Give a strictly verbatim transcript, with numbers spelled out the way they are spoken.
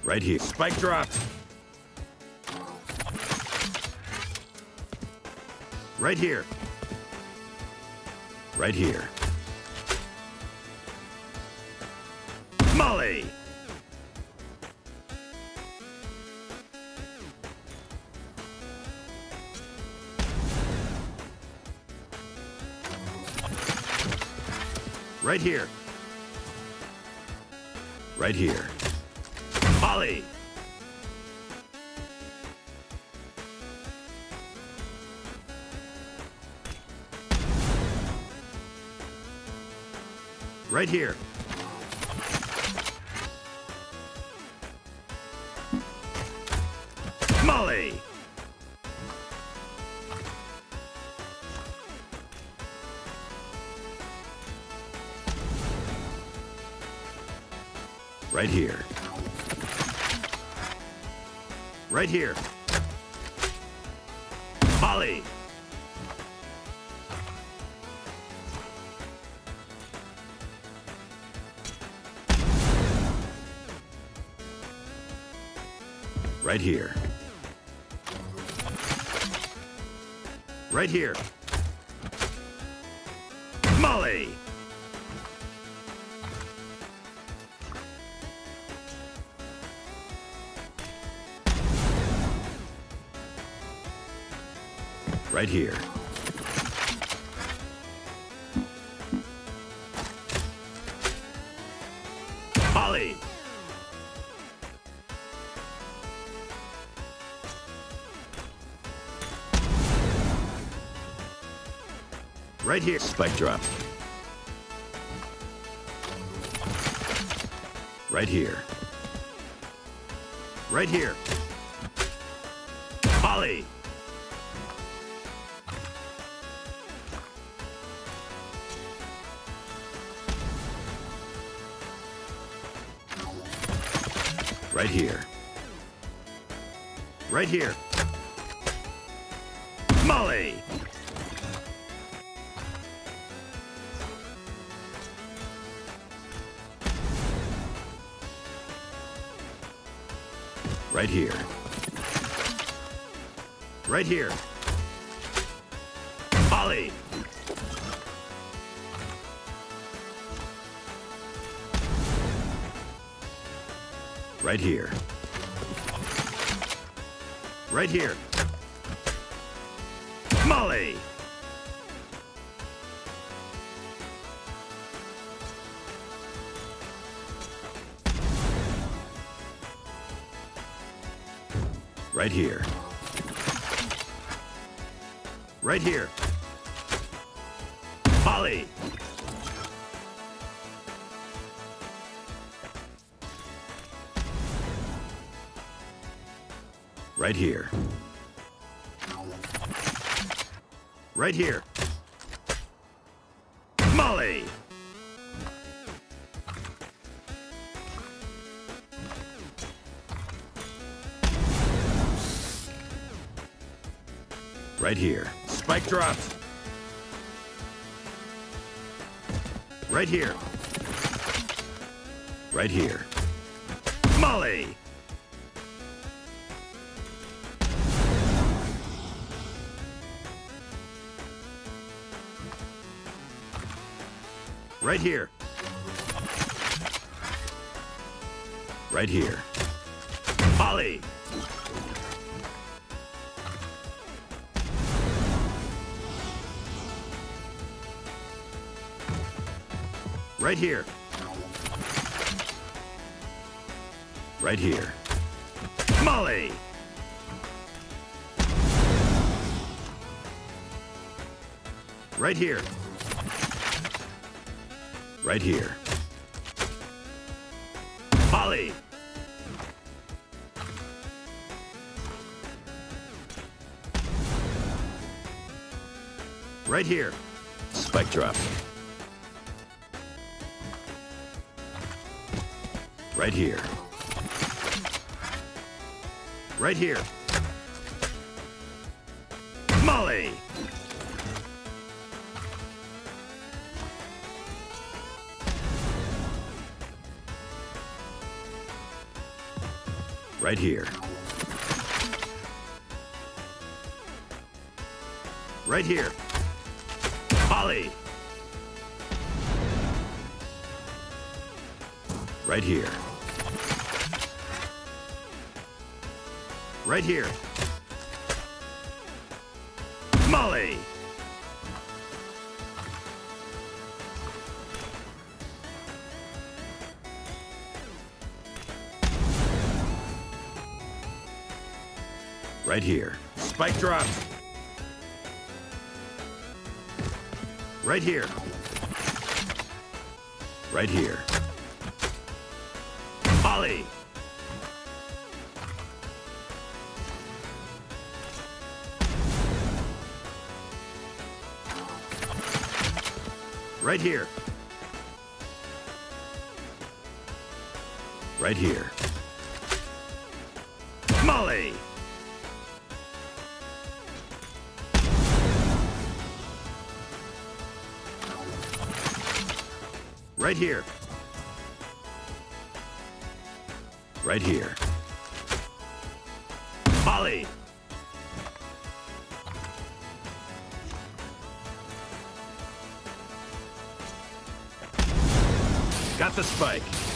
Right here. Spike dropped. Right here. Right here. Molly! Right here. Right here. Molly! Right here. Molly! Right here. Right here. Molly! Right here. Right here. Molly! Right here. Molly! Right here. Spike drop. Right here. Right here. Molly! Right here. Right here. Molly! Right here. Right here. Molly! Right here. Right here. Molly! Right here. Right here. Molly! Right here. Right here. Molly! Right here. Spike dropped. Right here. Right here. Molly! Right here. Right here. Molly! Right here. Right here. Molly! Right here. Right here. Molly! Right here. Spike drop. Right here. Right here. Molly! Right here. Right here. Molly! Right here. Right here. Molly! Right here. Spike drop. Right here. Right here. Molly! Right here. Right here. Molly! Right here. Right here. Molly! Got the spike.